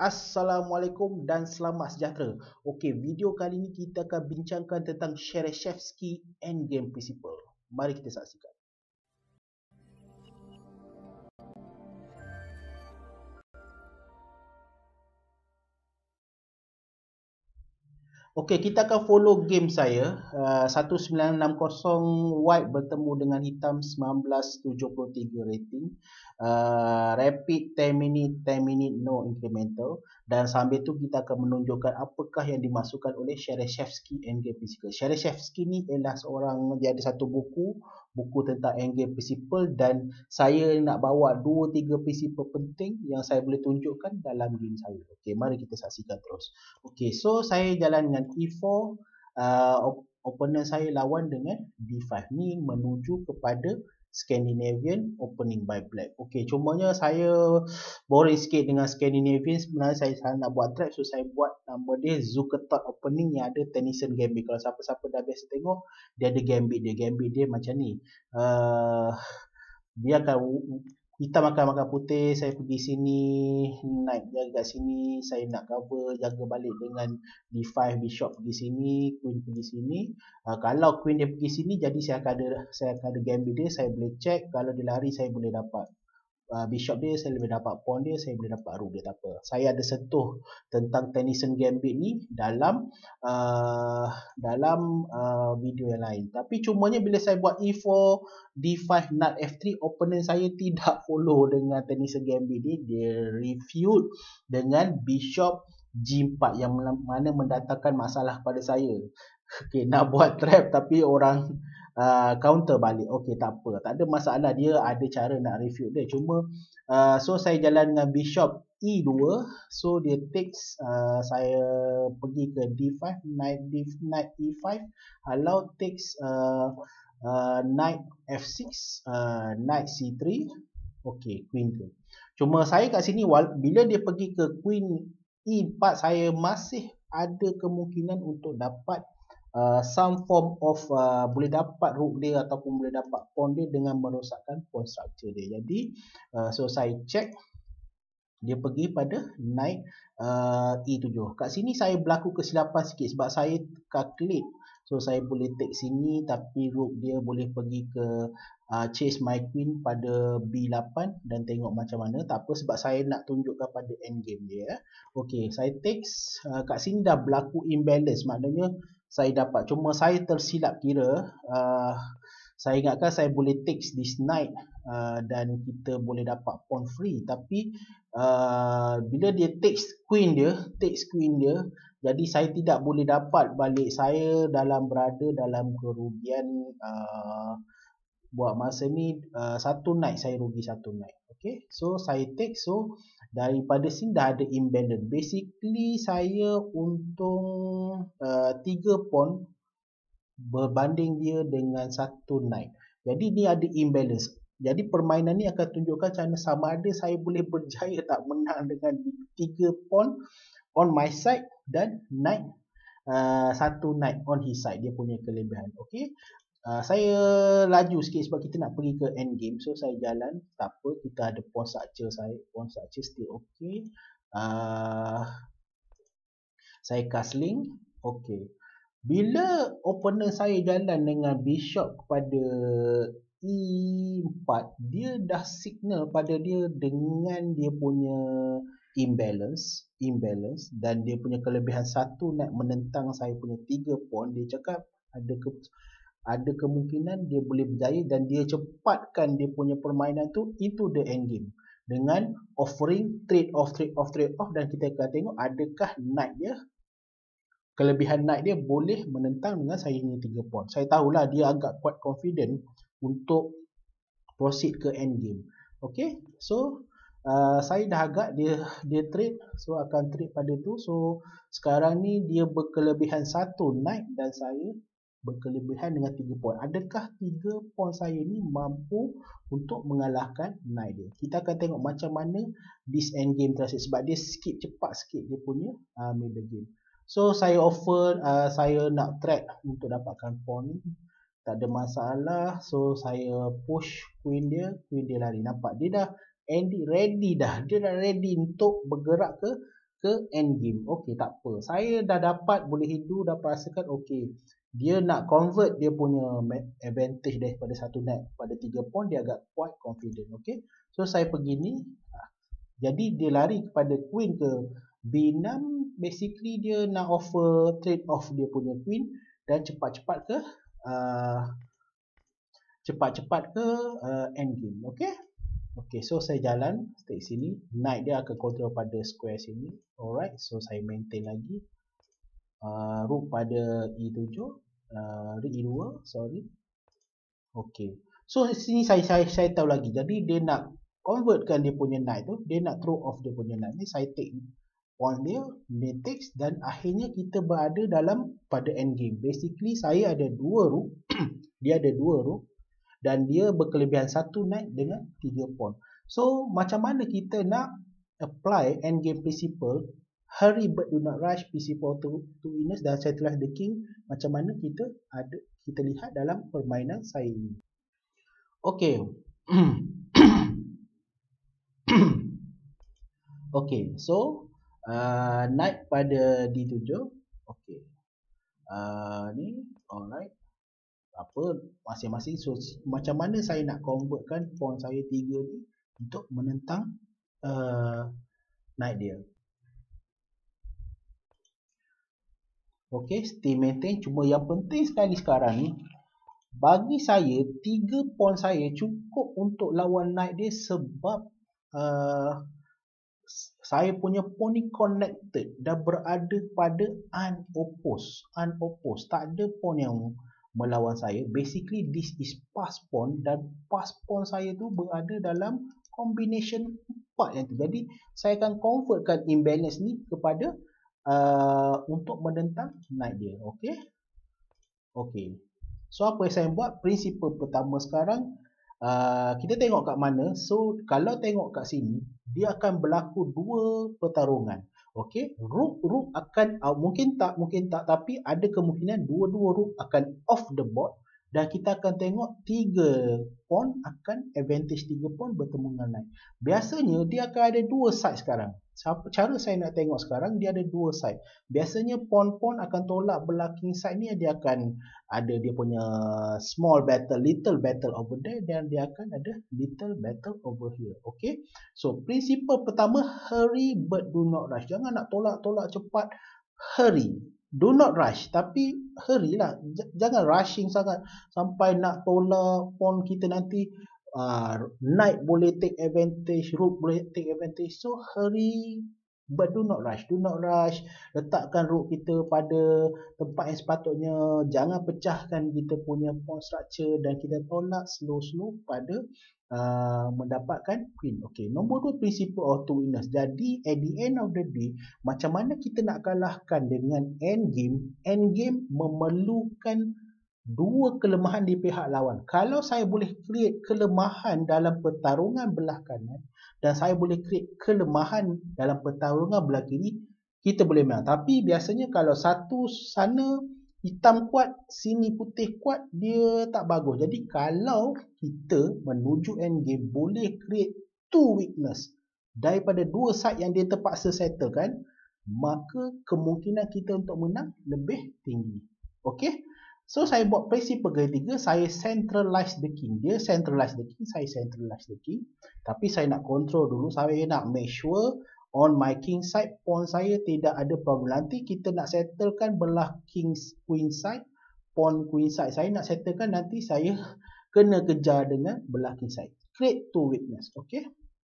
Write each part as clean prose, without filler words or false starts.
Assalamualaikum dan selamat sejahtera. Okey, video kali ini kita akan bincangkan tentang Shereshevsky Endgame Principle. Mari kita saksikan. Okey, kita akan follow game saya. 1960 white bertemu dengan hitam 1973 rating. Rapid 10 minute no incremental. Dan sambil tu kita akan menunjukkan apakah yang dimasukkan oleh Shereshevsky Endgame Principle. Shereshevsky ni ialah seorang, dia ada satu buku tentang Endgame Principle, dan saya nak bawa 2-3 prinsipal penting yang saya boleh tunjukkan dalam game saya. Okey, mari kita saksikan terus. Okey, so saya jalan dengan E4, opponent saya lawan dengan D5. Ni menuju kepada Scandinavian opening by black. Okey, cumanya saya boring sikit dengan Scandinavian. Sebenarnya saya nak buat trap, so saya buat nama dia Zukertort opening yang ada Tennyson Gambit. Kalau siapa-siapa dah biasa tengok, dia ada Gambit dia. Gambit dia macam ni. Dia akan hitam akan makan putih, saya pergi sini, naik jaga kat sini, saya nak cover, jaga balik dengan D5, bishop pergi sini, queen pergi sini. Kalau queen dia pergi sini, jadi saya akan ada gambit dia, saya boleh check. Kalau dia lari, saya boleh dapat bishop dia, saya boleh dapat pawn dia, saya boleh dapat rook dia, tak apa. Saya ada sentuh tentang Tennyson Gambit ni dalam video yang lain. Tapi cumanya bila saya buat E4, D5, Nut F3, opponent saya tidak follow dengan Tennyson Gambit ni. Dia refute dengan bishop G4 yang mana mendatangkan masalah pada saya. Okay, nak buat trap tapi orang counter balik. Okey, tak apa, tak ada masalah, dia ada cara nak refute dia. Cuma so saya jalan dengan bishop E2, so dia takes, saya pergi ke D5, knight E5, kalau takes knight F6, knight C3. okey, queen tu. Cuma saya kat sini, bila dia pergi ke queen E4, saya masih ada kemungkinan untuk dapat some form of boleh dapat rook dia ataupun boleh dapat pawn dia dengan merosakkan pawn structure dia. Jadi so saya check, dia pergi pada knight E7. Kat sini saya berlaku kesilapan sikit sebab saya calculate, so saya boleh take sini tapi rook dia boleh pergi ke chase my queen pada B8 dan tengok macam mana. Tak apa, sebab saya nak tunjukkan pada endgame dia. Okey, saya takes, kat sini dah berlaku imbalance, maknanya saya dapat, cuma saya tersilap kira. Saya ingatkan saya boleh takes this knight dan kita boleh dapat pawn free, tapi bila dia takes queen dia, jadi saya tidak boleh dapat balik. Saya berada dalam kerugian. Buat masa ni satu knight, saya rugi satu knight. Okay, so saya take, so daripada sini dah ada imbalance. Basically saya untung 3 pawn berbanding dia dengan satu knight. Jadi ni ada imbalance. Jadi permainan ni akan tunjukkan macam mana sama ada saya boleh berjaya tak menang dengan 3 pawn on my side dan knight, satu knight on his side. Dia punya kelebihan. Okay, saya laju sikit sebab kita nak pergi ke end game. So saya jalan, tak apa, kita ada pawn structure, pawn structure still okay. Saya castling. Okay, bila opponent saya jalan dengan bishop kepada E4, dia dah signal pada dia dengan dia punya imbalance dan dia punya kelebihan satu nak menentang saya punya 3 pawn. Dia cakap ada kemungkinan dia boleh berjaya dan dia cepatkan dia punya permainan tu into the end game dengan offering trade off, dan kita akan tengok adakah knight dia, kelebihan knight dia boleh menentang dengan saya ni 3 pawn. Saya tahulah dia agak quite confident untuk proceed ke end game. Okay, so saya dah agak dia trade, so akan trade pada tu. So sekarang ni dia berkelebihan satu knight dan saya berkelebihan dengan 3 pawn. Adakah 3 pawn saya ni mampu untuk mengalahkan knight dia? Kita akan tengok macam mana this end game terasa, sebab dia skip cepat sikit dia punya middle game. So saya offer, saya nak trade untuk dapatkan pawn ni, tak ada masalah. So saya push queen dia lari. Nampak dia dah ready dah, dia dah ready untuk bergerak ke ke endgame. Okey, tak apa. Saya dah dapat boleh hidu, dapat rasakan okey. Dia nak convert dia punya advantage daripada satu knight pada 3 pawn, dia agak quite confident. Okey. So saya pergi ni. Jadi dia lari kepada queen ke B6, basically dia nak offer trade off dia punya queen dan cepat-cepat ke endgame. Okey. Okey, so saya jalan stay sini. Knight dia akan control pada square sini. Alright, so saya maintain lagi. Rook pada E7, E2, sorry. Okey. So sini saya tahu lagi. Jadi dia nak convertkan dia punya knight tu, dia nak throw off dia punya knight ni. Saya take pawn dia takes dan akhirnya kita berada dalam pada endgame. Basically saya ada 2 rook, dia ada 2 rook dan dia berkelebihan 1 knight dengan 3 pawn. So macam mana kita nak apply endgame principle, hurry but do not rush, principle to winners dan settle the king, macam mana kita lihat dalam permainan saya ini. Okey. Okey, so knight pada D7. Okey. Ni alright. Apa masing-masing, so macam mana saya nak convertkan pawn saya 3 ni untuk menentang knight dia. Okey, stay maintain. Cuma yang penting sekali sekarang ni, bagi saya 3 pawn saya cukup untuk lawan knight dia sebab saya punya pawn ni connected, dah berada pada unopposed. Tak ada pawn yang melawan saya. Basically this is pass pawn dan pass pawn saya tu berada dalam combination 4 yang tu. Jadi saya akan convertkan imbalance ni kepada untuk menentang knight dia. Okey. Okey. So apa yang saya buat? Prinsipal pertama sekarang, kita tengok kat mana. So kalau tengok kat sini, dia akan berlaku 2 pertarungan. Okey, rook akan mungkin tak tapi ada kemungkinan dua-dua rook akan off the board dan kita akan tengok 3 pawn akan advantage 3 pawn bertemu dengan knight. Biasanya dia akan ada 2 side sekarang. Cara saya nak tengok sekarang, dia ada 2 side. Biasanya pawn-pawn akan tolak belah king side ni, dia akan ada dia punya small battle, little battle over there dan dia akan ada little battle over here. Okey. So prinsipal pertama, hurry but do not rush. Jangan nak tolak cepat. Hurry. Do not rush, tapi hurry lah. Jangan rushing sangat sampai nak tolak pawn kita nanti. Knight boleh take advantage, rook boleh take advantage. So hurry but do not rush. Do not rush. Letakkan rook kita pada tempat yang sepatutnya. Jangan pecahkan kita punya pawn structure dan kita tolak slow pada mendapatkan queen. Okey, nombor 2 principle of two winners. Jadi at the end of the day, macam mana kita nak kalahkan dengan endgame? Endgame memerlukan 2 kelemahan di pihak lawan. Kalau saya boleh create kelemahan dalam pertarungan belah kanan dan saya boleh create kelemahan dalam pertarungan belah kiri, kita boleh menang. Tapi biasanya kalau satu sana hitam kuat, sini putih kuat, dia tak bagus. Jadi kalau kita menuju endgame boleh create 2 weakness daripada 2 side yang dia terpaksa settlekan, maka kemungkinan kita untuk menang lebih tinggi. Okey? So saya buat prinsipal ketiga, saya centralize the king. Dia centralize the king, saya centralize the king. Tapi saya nak control dulu, saya nak make sure on my king side, pawn saya tidak ada problem. Nanti kita nak settlekan belah king queen side, pawn queen side. Saya nak settlekan, nanti saya kena kejar dengan belah king side. Create 2 weakness. Okay.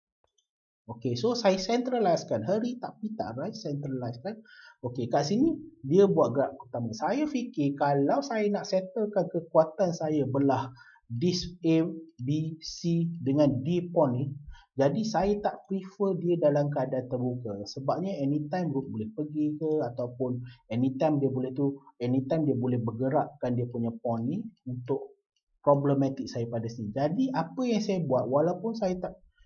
Okay, so saya centralizekan. Hurry tapi tak rush, centralizekan. Okay, kat sini dia buat gerak pertama. Saya fikir kalau saya nak settlekan kekuatan saya belah this A, B, C dengan D pawn ni, jadi saya tak prefer dia dalam keadaan terbuka. Sebabnya anytime rook boleh pergi ke, ataupun anytime dia boleh bergerakkan dia punya pawn ni untuk problematik saya pada sini. Jadi apa yang saya buat, walaupun saya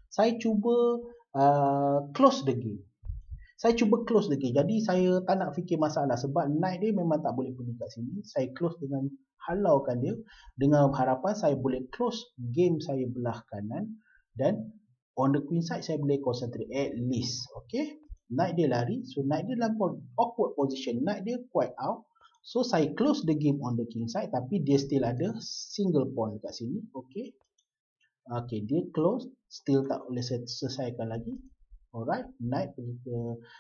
cuba close the game. Saya cuba close the game. Jadi saya tak nak fikir masalah sebab knight dia memang tak boleh pergi kat sini. Saya close dengan halaukan dia dengan harapan saya boleh close game saya belah kanan dan on the queen side saya boleh concentrate at least. Okay. Knight dia lari, so knight dia dalam awkward position, knight dia quite out. So saya close the game on the king side, tapi dia still ada single pawn kat sini. Okay, okay, dia close, still tak boleh selesaikan lagi. Alright, knight pergi ke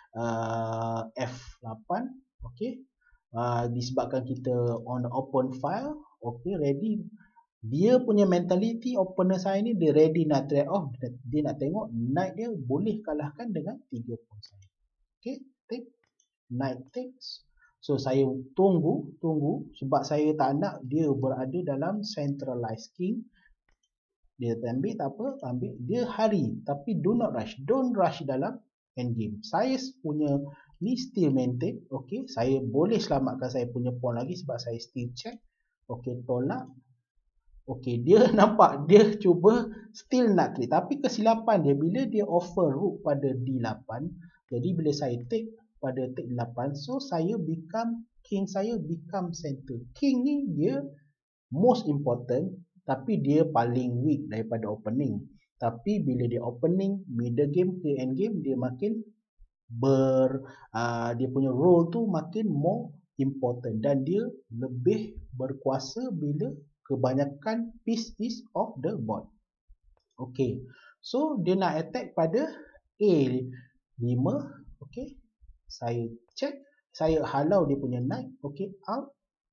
F8. Okay, disebabkan kita on the open file. Okay, ready. Dia punya mentality opponent saya ni, dia ready nak trade off. Dia nak tengok knight dia boleh kalahkan dengan 3 pawn saya. Okay, take, knight takes. So saya tunggu sebab saya tak nak dia berada dalam centralized king. Dia ambil tak apa, ambil dia hari, tapi do not rush, don't rush dalam endgame. Saya punya ni still maintain. Okay, saya boleh selamatkan saya punya pawn lagi sebab saya still check. Okay, tolak. Okay, dia nampak dia cuba still nak trade, tapi kesilapan dia bila dia offer rook pada D8. Jadi bila saya take pada take 8, so saya become king, saya become center. King ni dia most important, tapi dia paling weak daripada opening. Tapi bila dia opening, middle game ke end game, dia makin dia punya role tu makin more important, dan dia lebih berkuasa bila kebanyakan piece is off the board. Okay, so dia nak attack pada A5. Okay, saya check, saya halau dia punya knight. Okay, out.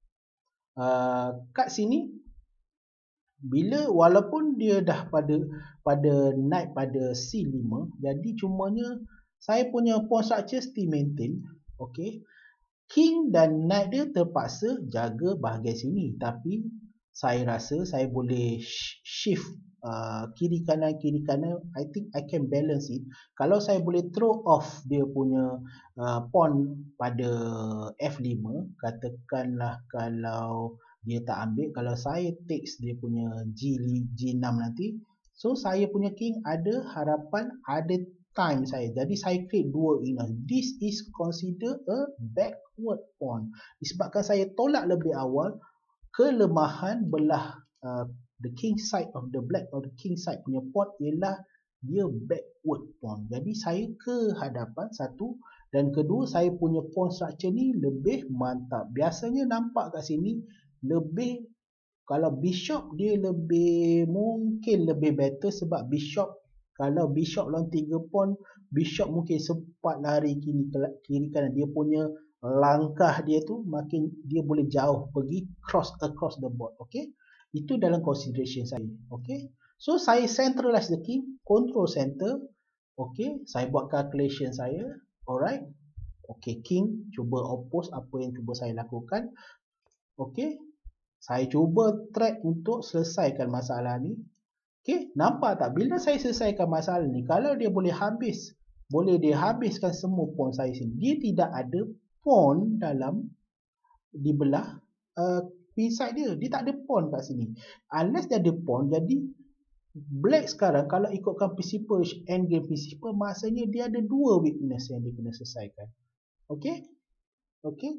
Kat sini bila walaupun dia dah pada knight pada C5, jadi cumanya saya punya pawn structure still maintain. Okay, king dan knight dia terpaksa jaga bahagian sini, tapi saya rasa saya boleh shift kiri kanan. I think I can balance it. Kalau saya boleh throw off dia punya pawn pada F5, katakanlah kalau dia tak ambil, kalau saya takes dia punya G6 nanti, so saya punya king ada harapan, ada time saya. Jadi saya create dua inner. This is considered a backward pawn. Disebabkan saya tolak lebih awal, kelemahan belah the king side of the black or the king side punya pawn ialah dia backward pawn. Jadi saya ke hadapan satu, dan kedua saya punya pawn structure ni lebih mantap. Biasanya nampak kat sini lebih, kalau bishop dia lebih mungkin lebih better, sebab bishop, kalau bishop lawan 3 pawn, bishop mungkin sempat lari kiri kanan, dia punya langkah dia tu makin dia boleh jauh pergi across the board. Okay, itu dalam consideration saya. Okay, so saya centralize the king, control center. Okay, saya buat calculation saya. Alright, okay, king cuba oppose apa yang cuba saya lakukan. Okay, saya cuba track untuk selesaikan masalah ni. Okay, nampak tak? Bila saya selesaikan masalah ni, kalau dia boleh dia habiskan semua pawn saya sini. Dia tidak ada pawn dalam di belah queen side dia. Dia tak ada pawn kat sini. Unless dia ada pawn, jadi black sekarang kalau ikutkan principle endgame principle, maksudnya dia ada dua weakness yang dia kena selesaikan. Okay? Okay?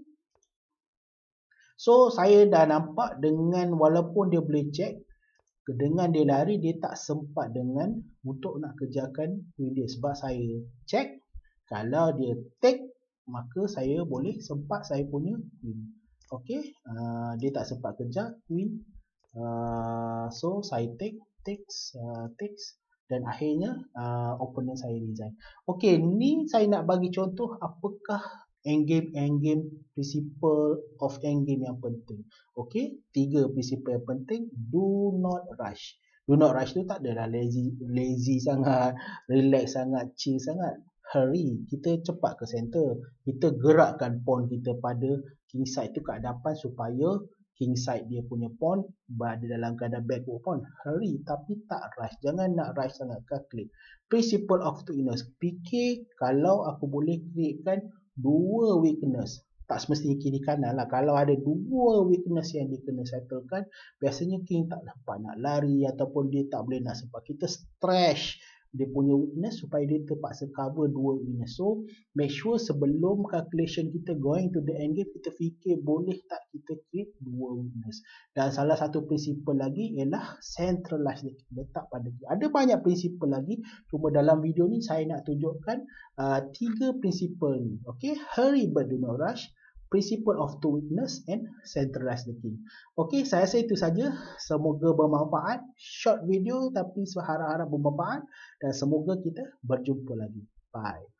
So saya dah nampak dengan walaupun dia boleh check, dengan dia lari, dia tak sempat dengan untuk nak kejarkan queen dia. Sebab saya check, kalau dia take, maka saya boleh sempat saya punya queen. Okay, dia tak sempat kejar queen. So saya takes, dan akhirnya opponent saya resign. Okay, ni saya nak bagi contoh apakah endgame principle of endgame yang penting. Okay, 3 principle yang penting. Do not rush. Do not rush tu tak adalah lazy sangat, relax sangat, chill sangat. Hurry, kita cepat ke center. Kita gerakkan pawn kita pada king side tu ke hadapan, supaya king side dia punya pawn berada dalam keadaan backward pawn. Hurry, tapi tak rush. Jangan nak rush sangat, calculate. Principle of two inners. Fikir kalau aku boleh createkan dua weakness, tak semestinya kiri kanan lah. Kalau ada dua weakness yang dia kena settlekan, biasanya king tak dapat nak lari, ataupun dia tak boleh nak sempat. Kita stretch dia punya weakness supaya dia terpaksa cover dua weakness. So make sure sebelum calculation kita going to the end game, kita fikir boleh tak kita create dua weakness. Dan salah satu prinsipal lagi ialah centralize the king, letak pada king. Ada banyak prinsipal lagi, cuma dalam video ni saya nak tunjukkan 3 prinsipal ni. Okay, hurry but do not rush, principle of two weakness, and centralize the king. Okay, saya rasa itu saja. Semoga bermanfaat. Short video tapi harap-harap bermanfaat, dan semoga kita berjumpa lagi. Bye.